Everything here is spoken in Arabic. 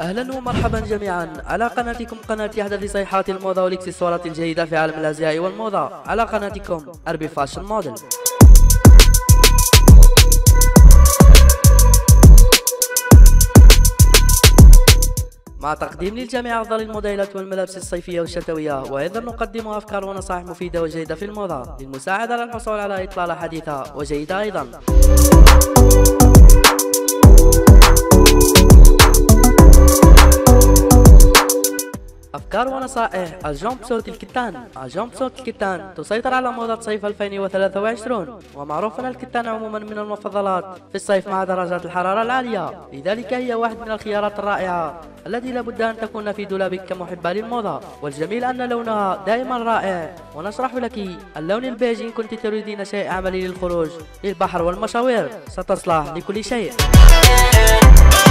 أهلا ومرحبا جميعا على قناتكم قناة أحدث صيحات الموضة والإكسسوارات الجيدة في عالم الأزياء والموضة على قناتكم أربي فاشن موديل. مع تقديم للجميع أفضل الموديلات والملابس الصيفية والشتوية، وأيضا نقدم أفكار ونصائح مفيدة وجيدة في الموضة للمساعدة على الحصول على إطلالة حديثة وجيدة أيضا. أفكار ونصائح الجامب سوت الكتان. الجامب سوت الكتان تسيطر على موضة صيف 2023، ومعروف أن الكتان عموما من المفضلات في الصيف مع درجات الحرارة العالية، لذلك هي واحد من الخيارات الرائعة التي لابد أن تكون في دولابك كمحبة للموضة. والجميل أن لونها دائما رائع، ونشرح لك اللون البيج إن كنت تريدين شيء عملي للخروج للبحر والمشاوير، ستصلح لكل شيء.